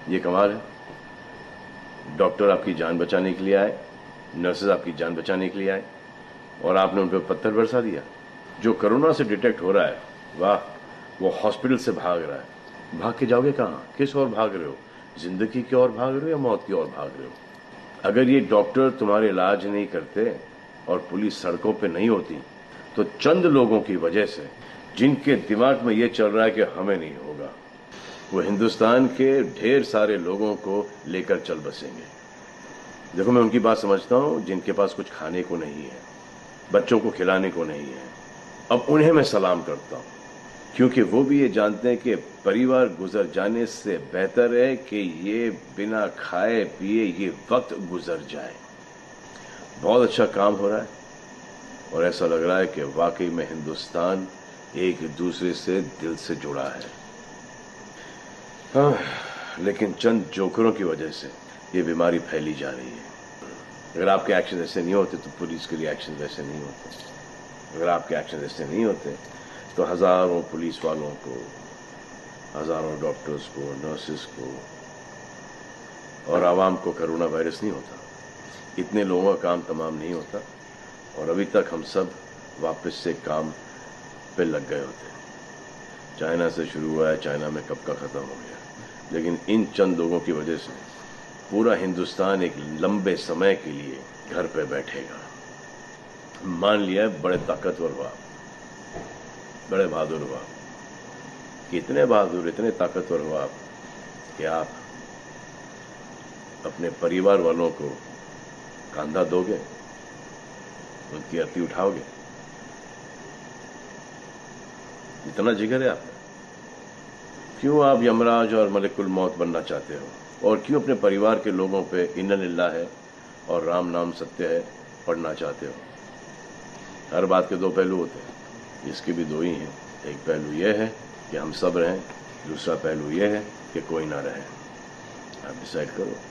ये कमाल है। डॉक्टर आपकी जान बचाने के लिए आए, नर्सेज आपकी जान बचाने के लिए आए, और आपने उन पर पत्थर बरसा दिया। जो कोरोना से डिटेक्ट हो रहा है, वाह, वो हॉस्पिटल से भाग रहा है। भाग के जाओगे कहाँ? किस ओर भाग रहे हो? जिंदगी की ओर भाग रहे हो या मौत की ओर भाग रहे हो? अगर ये डॉक्टर तुम्हारे इलाज नहीं करते और पुलिस सड़कों पे नहीं होती, तो चंद लोगों की वजह से, जिनके दिमाग में ये चल रहा है कि हमें नहीं होगा, वो हिंदुस्तान के ढेर सारे लोगों को लेकर चल बसेंगे। देखो, मैं उनकी बात समझता हूं जिनके पास कुछ खाने को नहीं है, बच्चों को खिलाने को नहीं है। अब उन्हें मैं सलाम करता हूं, क्योंकि वो भी ये जानते हैं कि परिवार गुजर जाने से बेहतर है कि ये बिना खाए पिए ये वक्त गुजर जाए। बहुत अच्छा काम हो रहा है और ऐसा लग रहा है कि वाकई में हिंदुस्तान एक दूसरे से दिल से जुड़ा है। हाँ, लेकिन चंद जोकरों की वजह से ये बीमारी फैली जा रही है। अगर आपके एक्शन ऐसे नहीं होते तो पुलिस के रिएक्शन वैसे नहीं होते। अगर आपके एक्शन ऐसे नहीं होते तो हजारों पुलिस वालों को, हजारों डॉक्टर्स को, नर्सेस को और आवाम को कोरोना वायरस नहीं होता। इतने लोगों का काम तमाम नहीं होता और अभी तक हम सब वापस से काम पे लग गए होते। चाइना से शुरू हुआ है, चाइना में कब का खत्म हो गया, लेकिन इन चंद लोगों की वजह से पूरा हिंदुस्तान एक लंबे समय के लिए घर पे बैठेगा। मान लिया है बड़े ताकतवर हुआ, बड़े बहादुर हुआ, कितने बहादुर, इतने ताकतवर हुआ आप कि आप अपने परिवार वालों को कंधा दोगे, उनकी अर्थी उठाओगे। इतना जिगर है आप? क्यों आप यमराज और मलिकुल मौत बनना चाहते हो? और क्यों अपने परिवार के लोगों पे इन्ना लिल्लाह है और राम नाम सत्य है पढ़ना चाहते हो? हर बात के दो पहलू होते हैं, इसके भी दो ही हैं। एक पहलू यह है कि हम सब रहें, दूसरा पहलू यह है कि कोई ना रहे। आप डिसाइड करो।